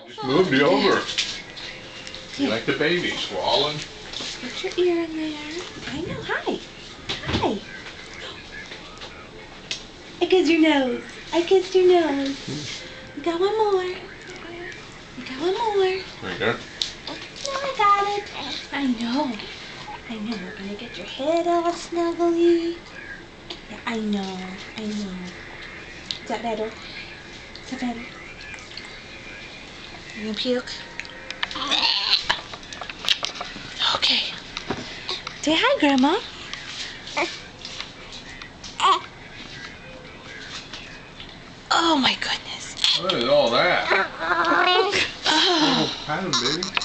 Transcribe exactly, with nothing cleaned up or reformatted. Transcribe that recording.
Just moved you over. You like the baby swallowing? Put your ear in there. I know. Hi. Hi. I kissed your nose. I kissed your nose. You got one more. You got one more. Right there. No, I got it. I know. I know. We're gonna get your head all snuggly. Yeah, I know. I know. Is that better? Is that better? You gonna puke? Okay. Say hi, Grandma. Oh my goodness. What is all that? Oh. Oh, pat him, baby.